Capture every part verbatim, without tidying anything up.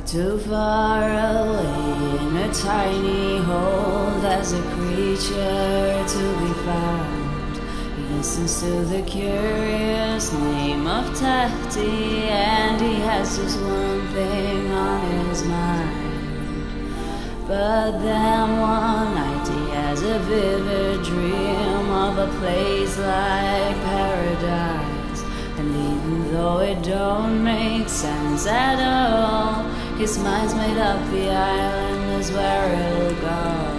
Too far away in a tiny hole, there's a creature to be found. He listens to the curious name of Tati, and he has just one thing on his mind. But then one night he has a vivid dream of a place like paradise. And even though it don't make sense at all, his mind's made up the island is where it'll go.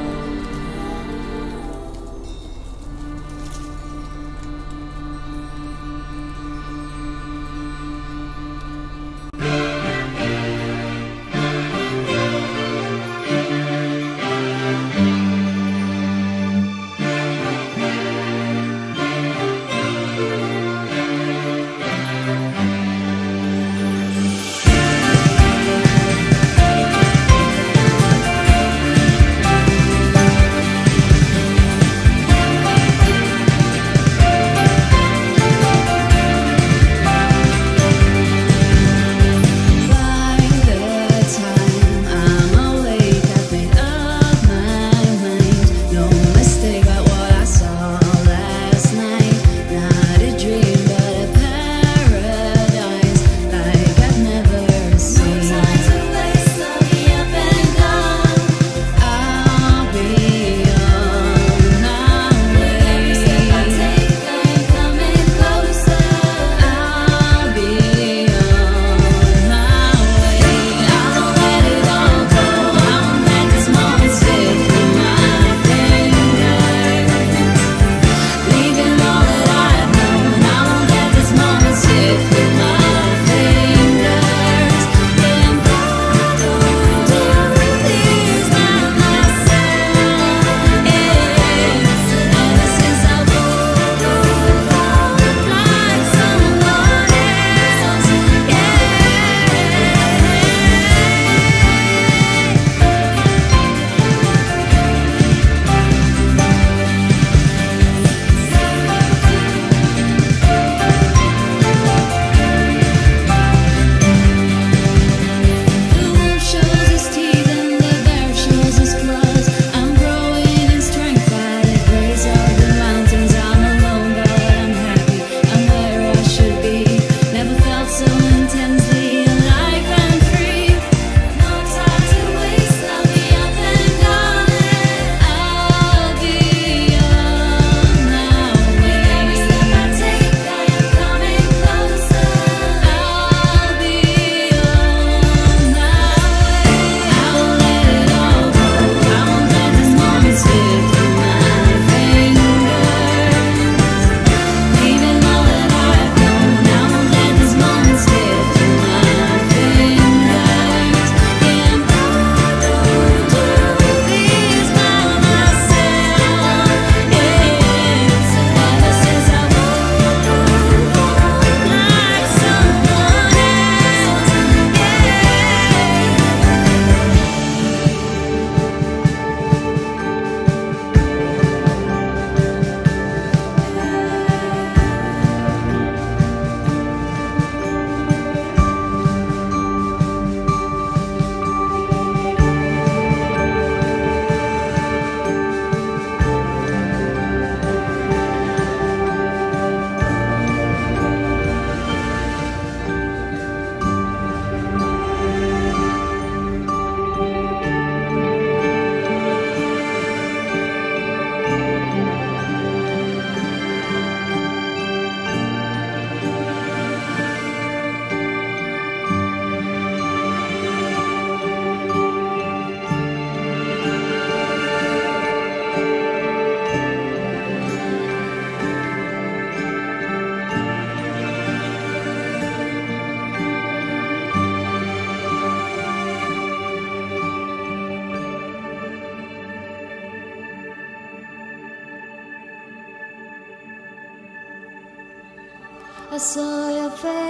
I saw your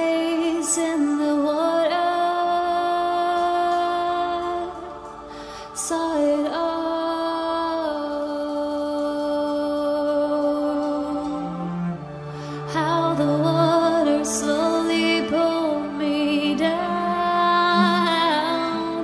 face in the water, saw it all, how the water slowly pulled me down.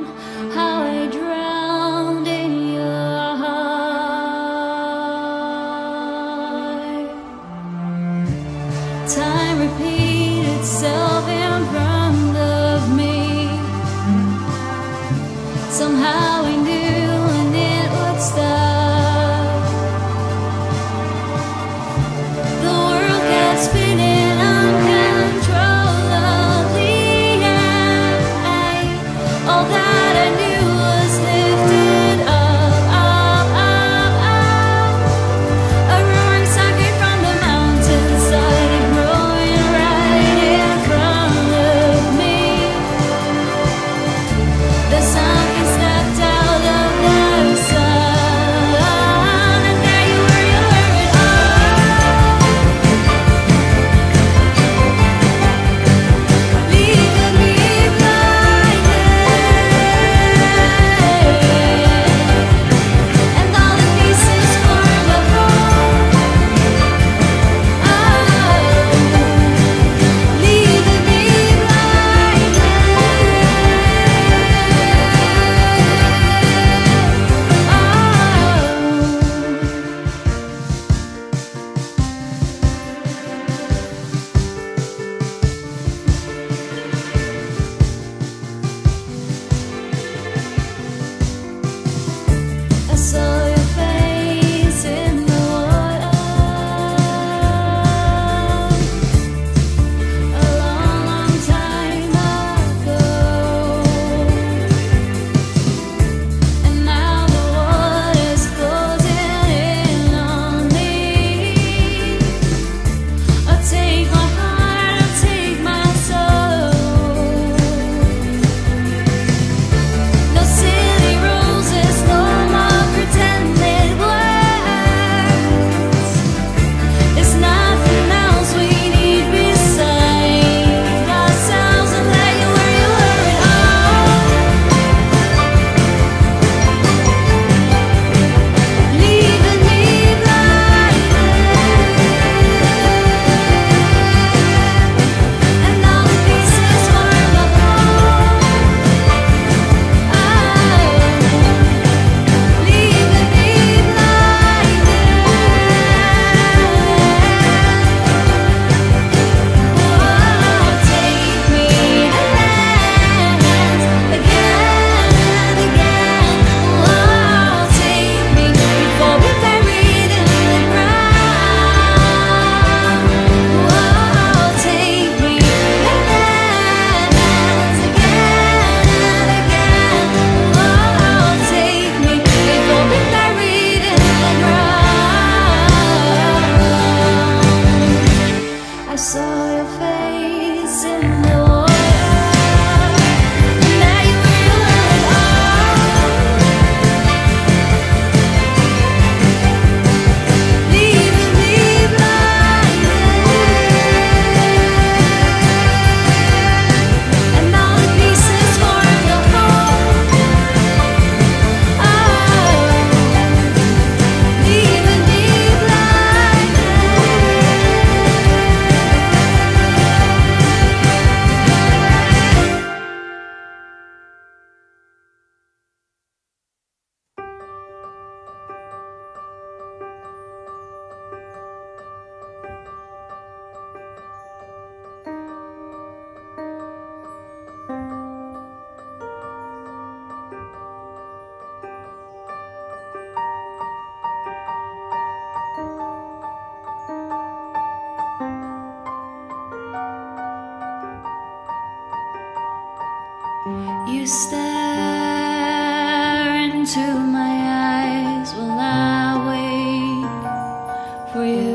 stare into my eyes while I wait for you.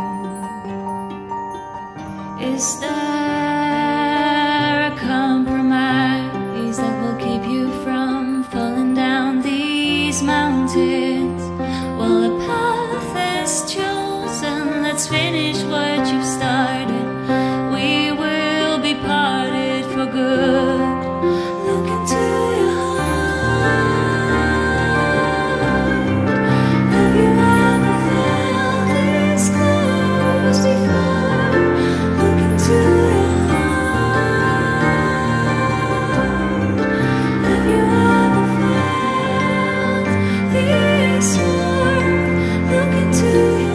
Is there a compromise that will keep you from falling down these mountains? Well, a path is chosen. Let's finish what you've started. We will be parted for good. Look into your heart. Have you ever felt this close before? Look into your heart. Have you ever felt this warmth? Look into your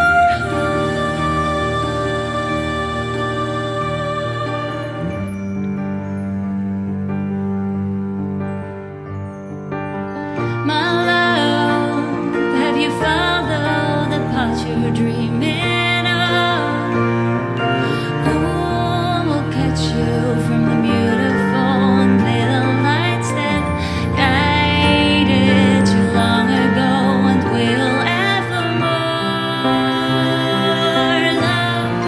my love, have you followed the path you're dreaming of? Who will catch you from the beautiful and play the lights that guided you long ago and will evermore? Love,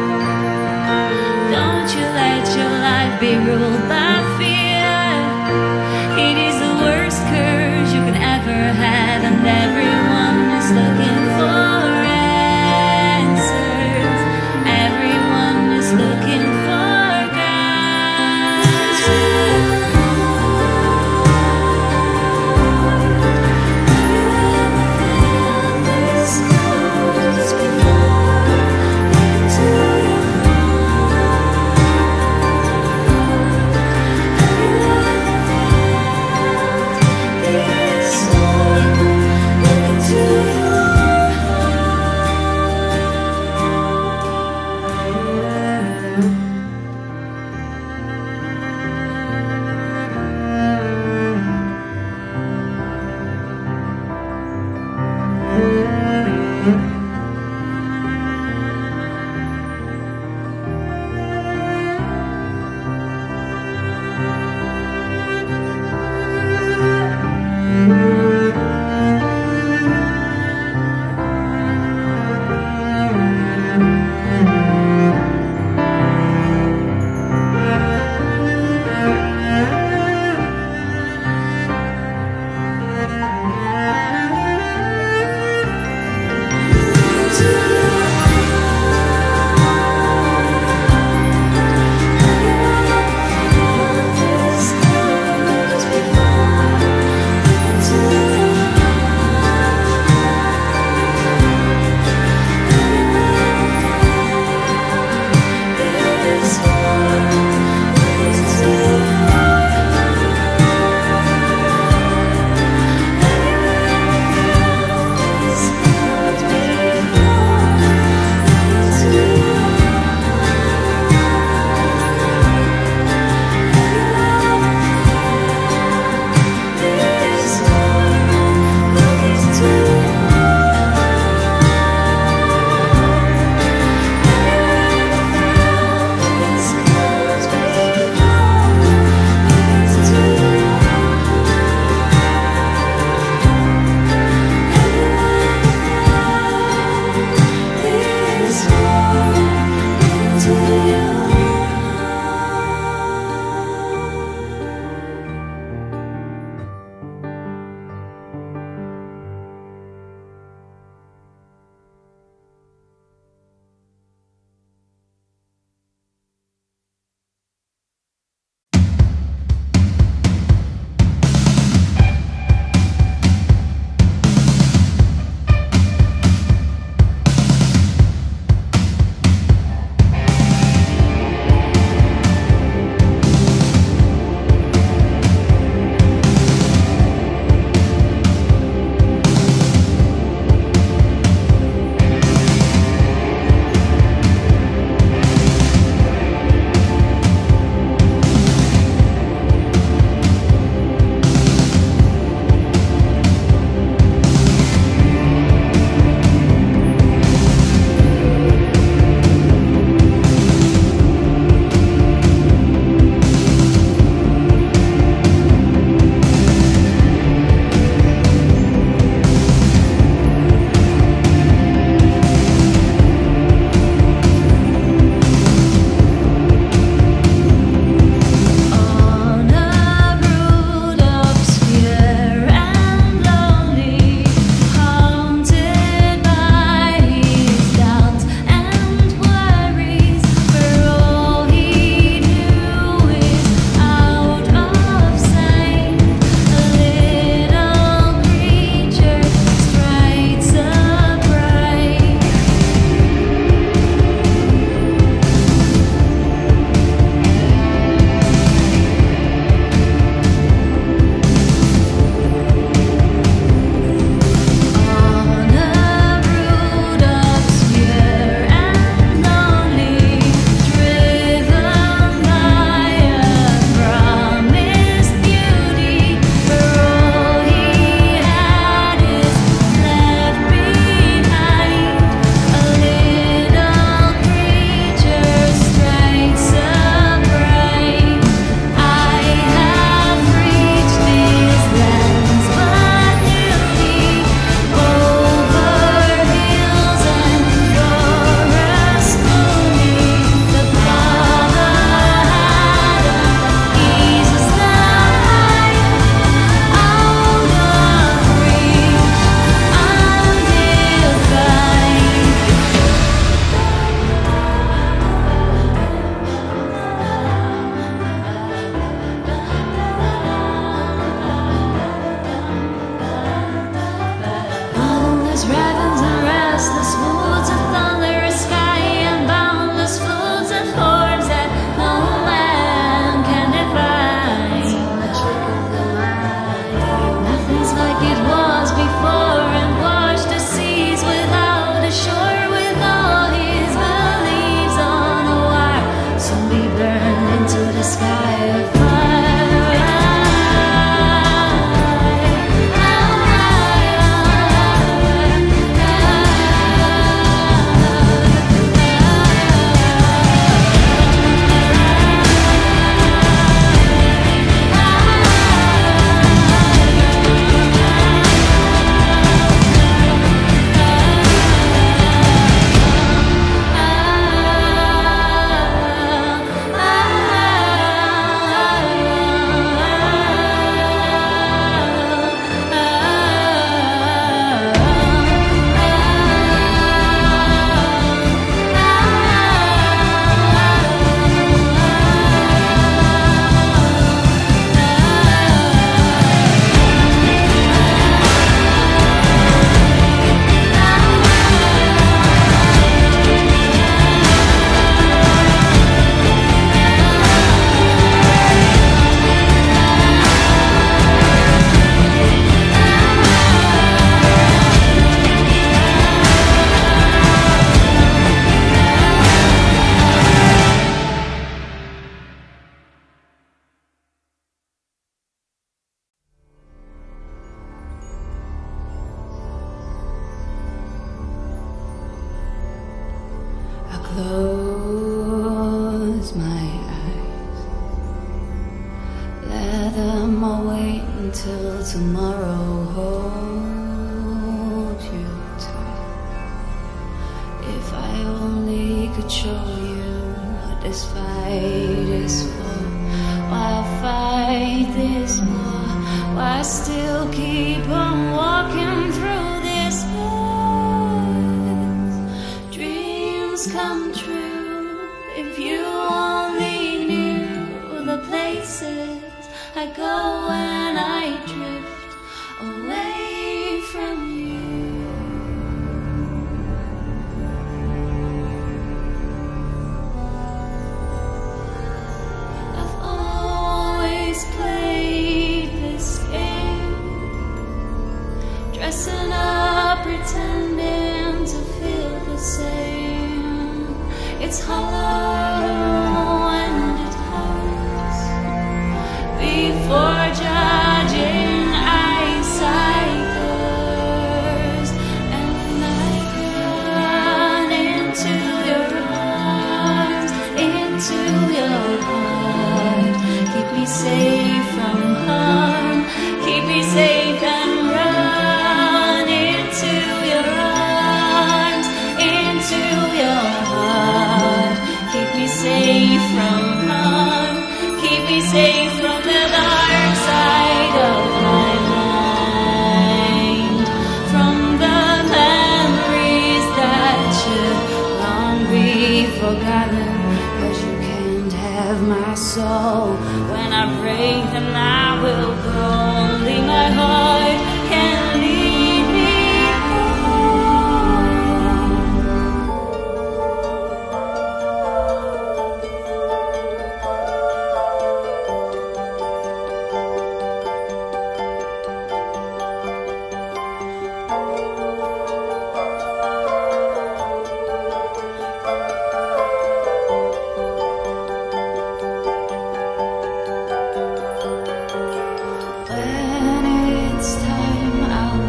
don't you let your life be ruled by fear. It is the worst curse you could ever have, and everyone is looking for answers. Everyone is looking for guidance. Have you ever felt this close before? Look into your heart. Have you ever this warm? Look into your close my eyes, let them all wait until tomorrow. Hold you tight. If I only could show you what this fight is for, why I fight this war, why I still keep on walking through this earth. Dreams come true if you only knew the places I go when I drift away from you. I've always played this game, dressing up, pretending to feel the same. It's hollow and it hurts. Before judging, I thirst, and I run into your arms, into your heart. Keep me safe from harm, keep me safe and run into your arms, into your heart. Keep me safe from harm, keep me safe from the dark side of my mind, from the memories that should long be forgotten. Cause you can't have my soul. When I break, then I will go. Only my heart can lead me when it's time. I'll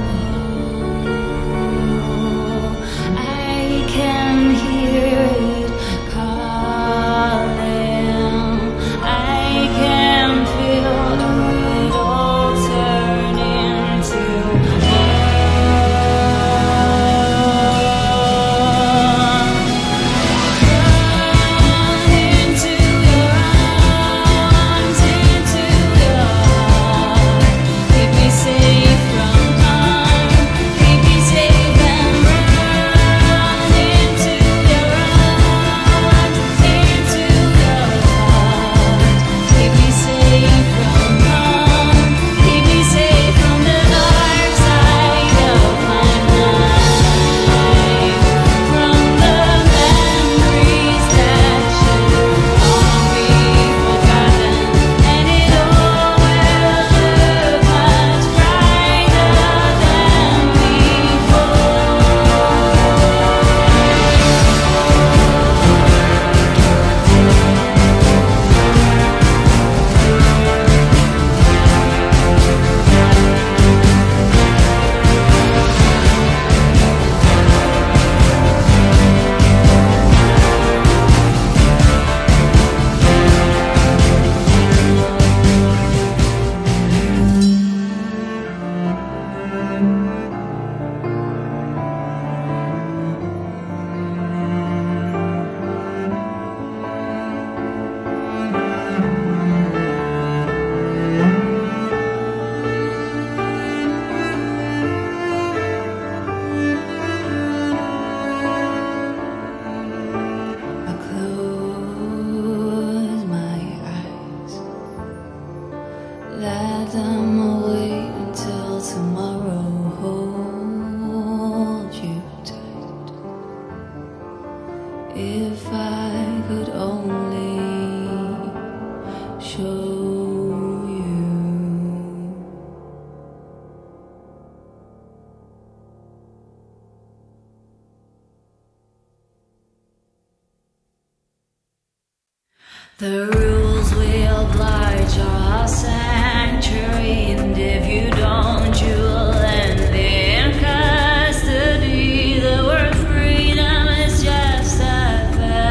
know I can hear it calling. I can feel it all turn into run into your arms, into your heart. Keep me safe from harm, keep me safe and run into your arms, into your heart. Keep me safe from harm, keep me safe from the dark side of my mind, from the memories that should all be forgotten. And it all will look much brighter than before. I close my eyes, let them all wait until tomorrow. Hold you tight. If I could only show you. The rules will oblige our sanctuary, and if you don't, you'll end in custody. The word freedom is just a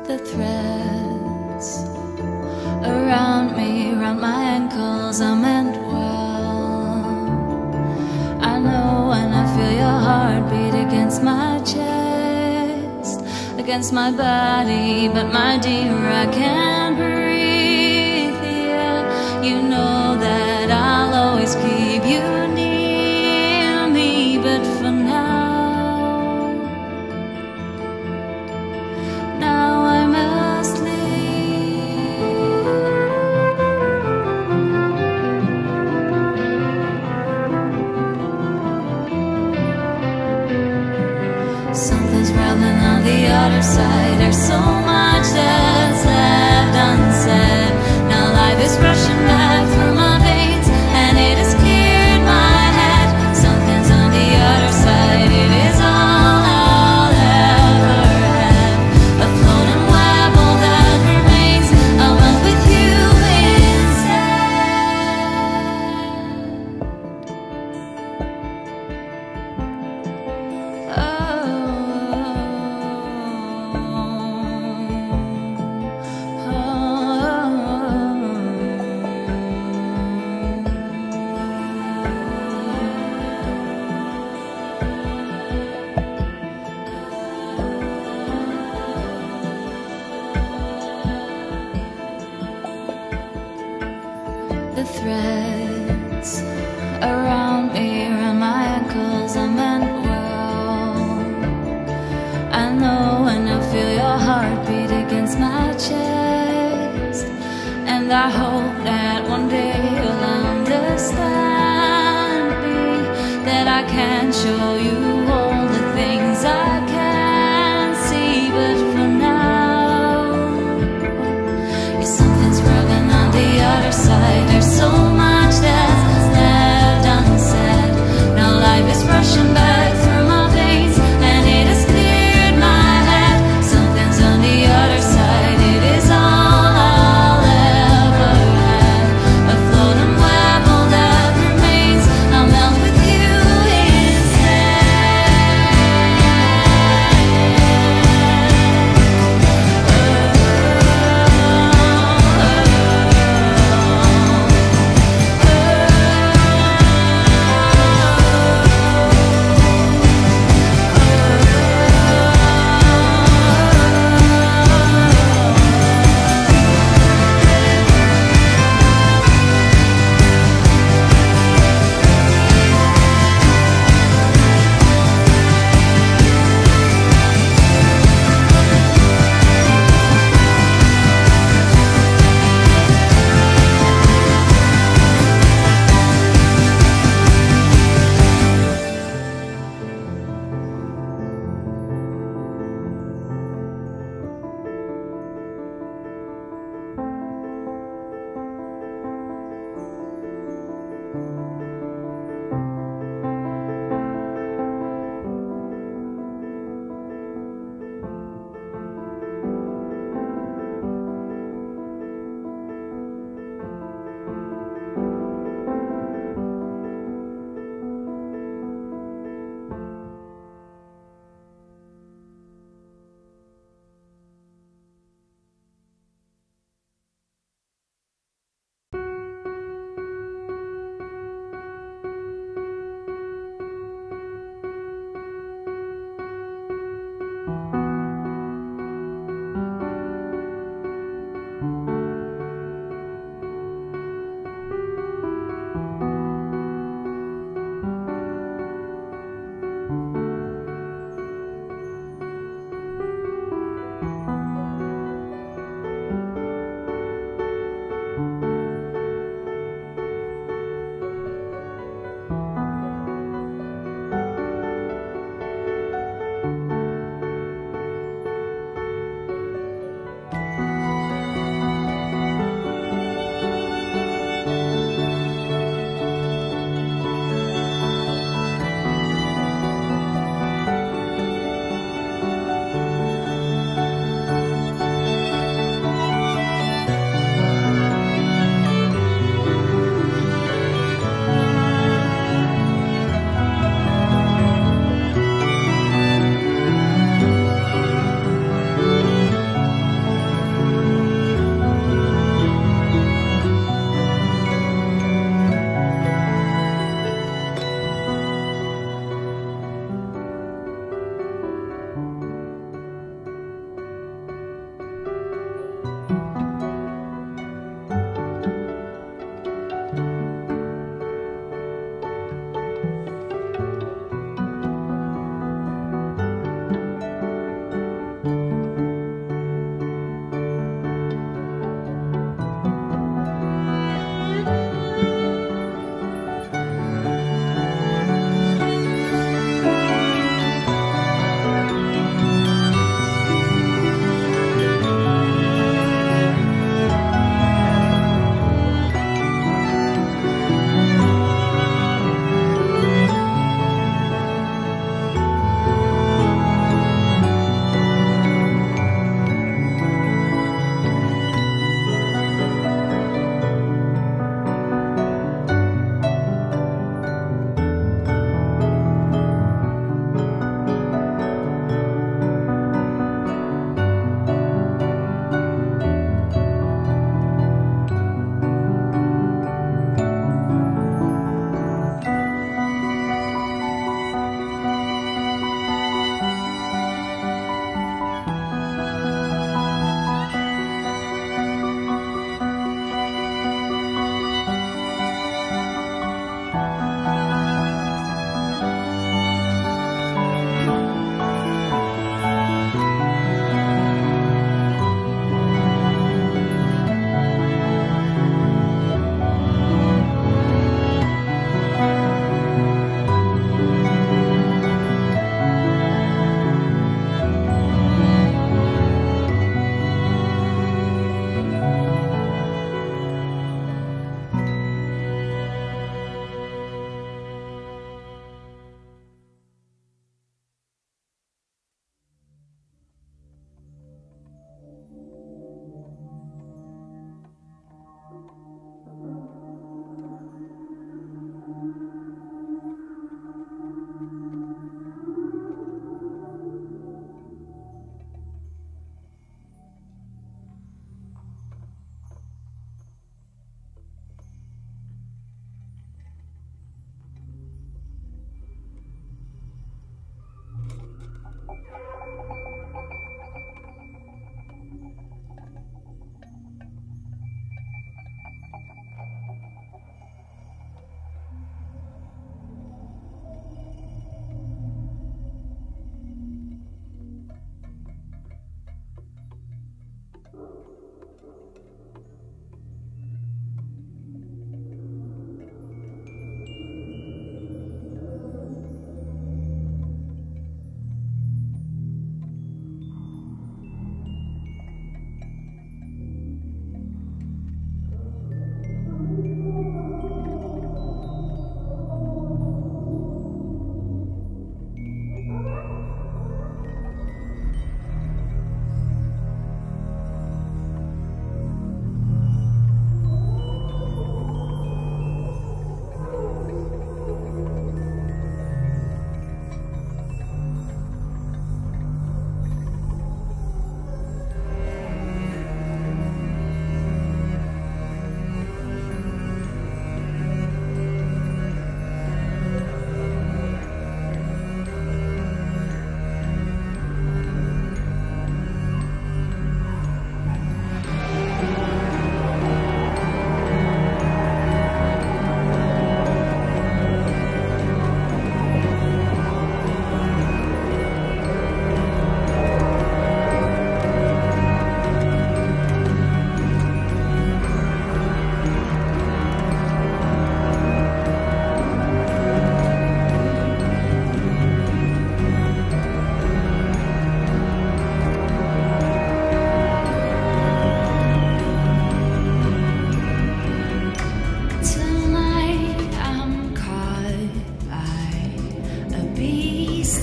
The threads around me, around my ankles, are meant well. I know when I feel your heartbeat against my chest, against my body, but my dear, I can't breathe here. You know that I'll always keep you near me, but for now, now I must leave. Something's rattling on the other side. There's so much that's left unsaid. Now life is rushing back through my veins, and it has cleared my head. Something's on the other side. It is all I'll ever have. A floating web, all that remains. I'll melt with you instead. Oh. The threads around me, around my ankles, are meant well. I know when I feel your heartbeat against my chest, and I hope that one day you'll understand me, that I can show you all the things I can't see. But for now, yeah, something's rubbing on the other side. There's so much that's left unsaid. Now life is rushing back through my veins, and it has cleared my head. Something's on the other side. It is all I'll ever have. A floating web, all that remains. I'll melt with you instead.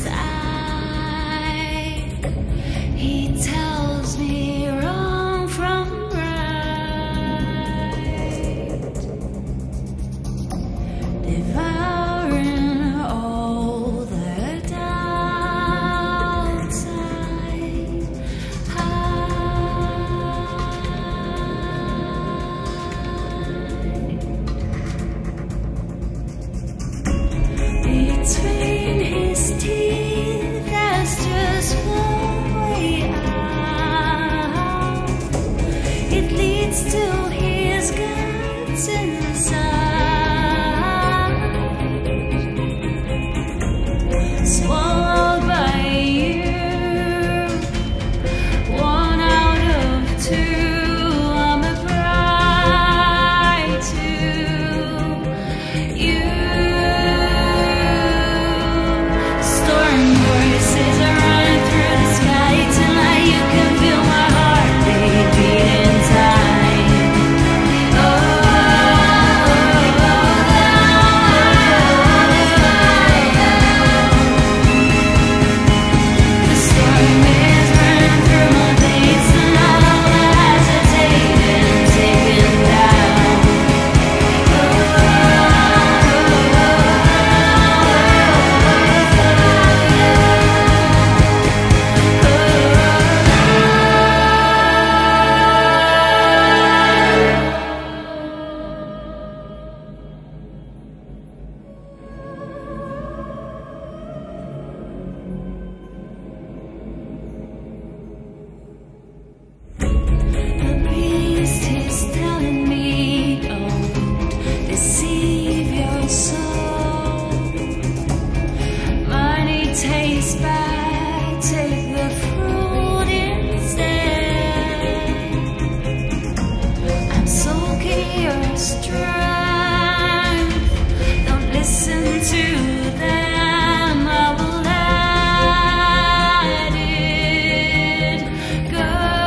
inside. He tells me wrong from right, devouring all the doubts I between his teeth, there's just one way out. It leads to his guts inside, swallowed by you, one out of two. I'm a bride to you. Storm voices are running through the sky tonight. You can feel my heartbeat beating time. Oh, the storm is running through my veins tonight. All the hesitating, taken down. The beast is telling me, don't deceive your soul. Money tastes bad, take the fruit instead. I'm soaking your strength, don't listen to them. I will let it go.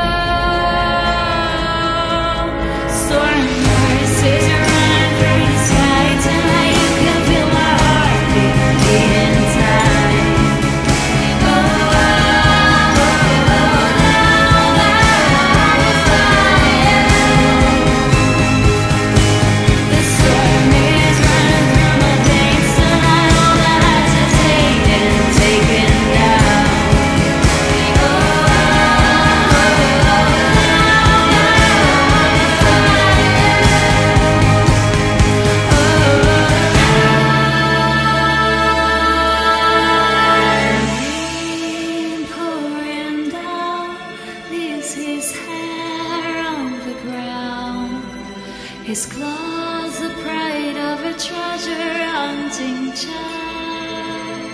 Storm voices are running through the sky tonight. You can feel my heartbeat beating time. Oh, the storm is running through my veins tonight. All the hesitating, taken down. Rain pouring down leaves his hair on the ground. His claws the pride of a treasure hunting child.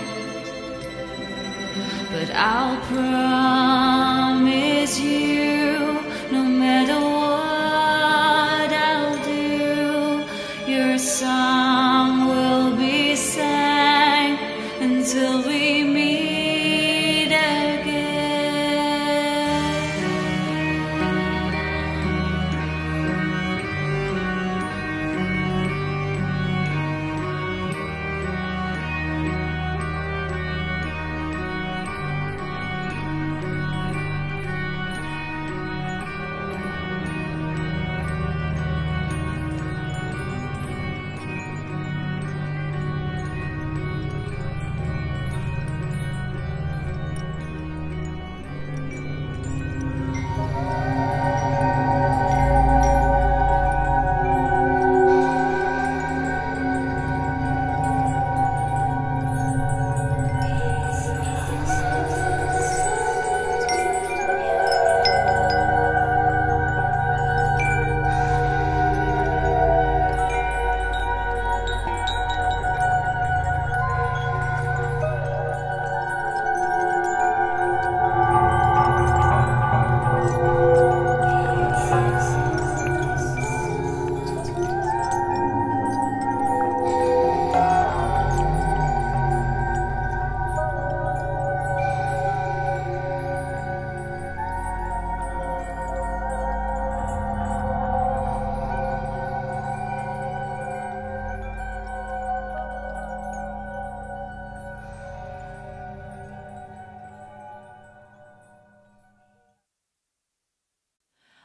But I'll promise you, no matter what I'll do, your song will be sang until we meet again.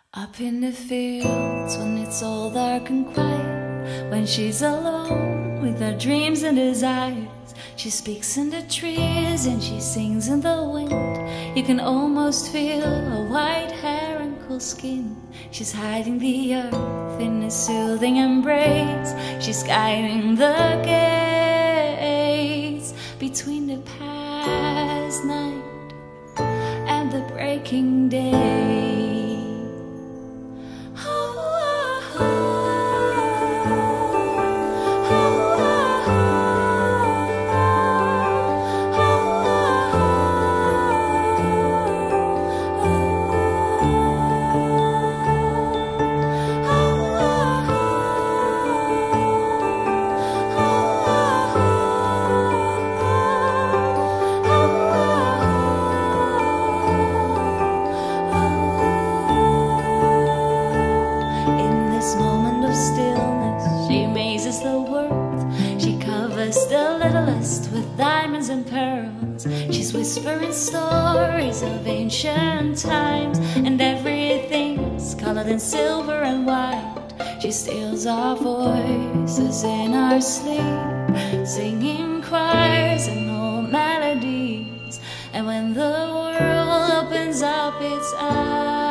Up in the fields when it's all dark and quiet, when she's alone with her dreams and desires, she speaks in the trees and she sings in the wind. You can almost feel her white hair and cool skin. She's hiding the earth in a soothing embrace. She's guiding the gates between the past night and the breaking day. She's whispering stories of ancient times, and everything's colored in silver and white. She steals our voices in our sleep, singing choirs and old melodies. And when the world opens up its eyes,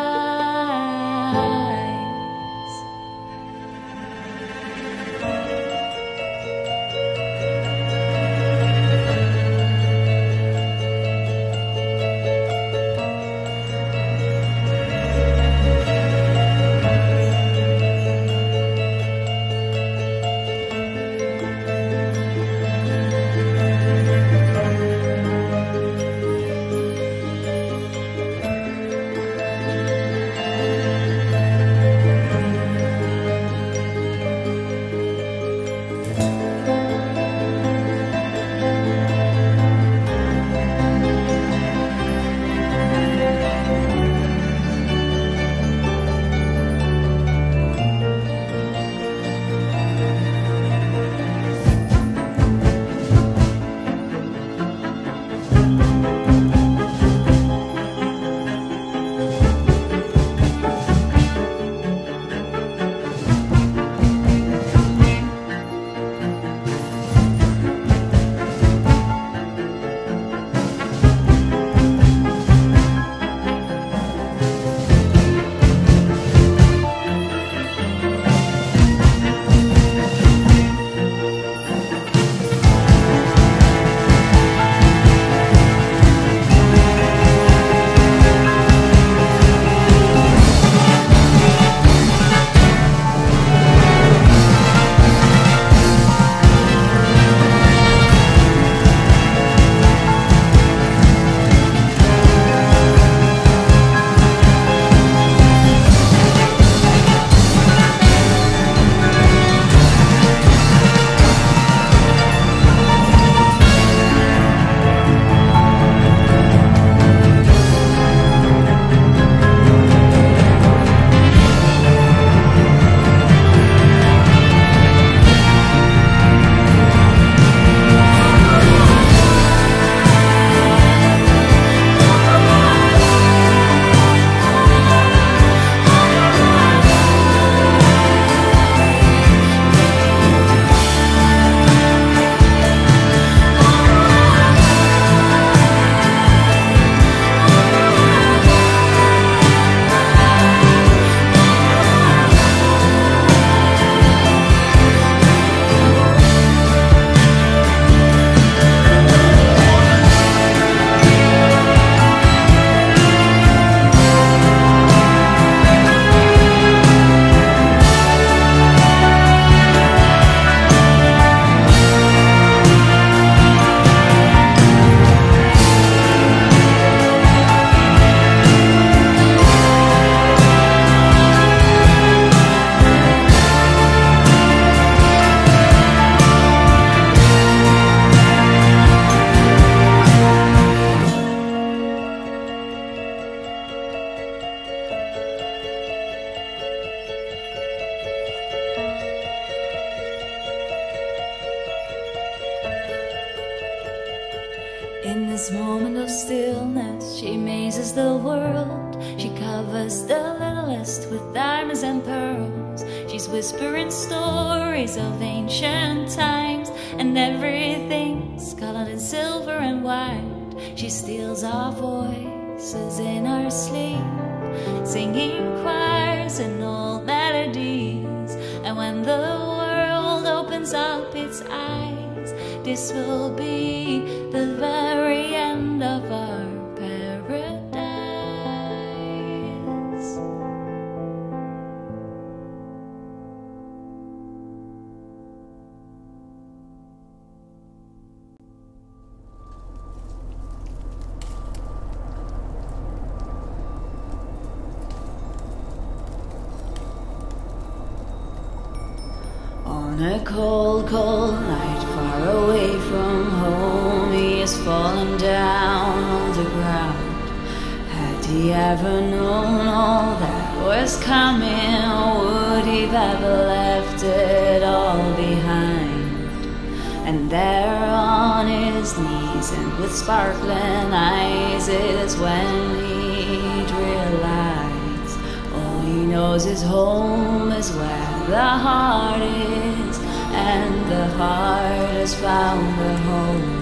moment of stillness, she mazes the world. She covers the littlest with diamonds and pearls. She's whispering stories of ancient times, and everything's colored in silver and white. She steals our voices in our sleep, singing choirs and old melodies. And when the world opens up its eyes, this will be the very end of our paradise. On a cold, cold night, far away from home, he has fallen down on the ground. Had he ever known all that was coming, or would he have ever left it all behind? And there on his knees and with sparkling eyes is when he'd realize all he knows is home is where the heart is, and the heart has found a home.